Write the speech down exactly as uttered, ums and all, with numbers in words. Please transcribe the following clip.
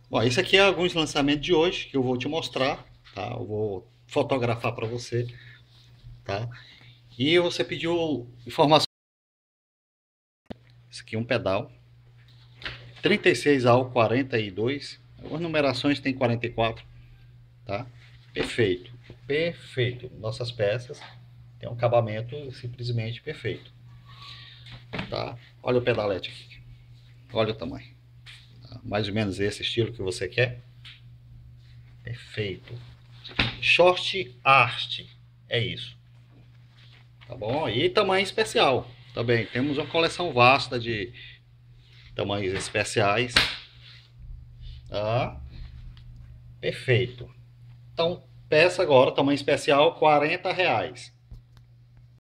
Bom, esse aqui é alguns lançamentos de hoje que eu vou te mostrar, tá? Eu vou fotografar para você, tá? E você pediu informação. Esse aqui é um pedal. trinta e seis ao quarenta e dois. Algumas numerações tem quarenta e quatro, tá? Perfeito. Perfeito. Nossas peças têm um acabamento simplesmente perfeito, tá? Olha o pedalete aqui. Olha o tamanho. Tá? Mais ou menos esse estilo que você quer. Perfeito. Short Art. É isso. Tá bom? E tamanho especial também. Temos uma coleção vasta de tamanhos especiais. Tá? Perfeito. Então, peça agora, tamanho especial, quarenta reais.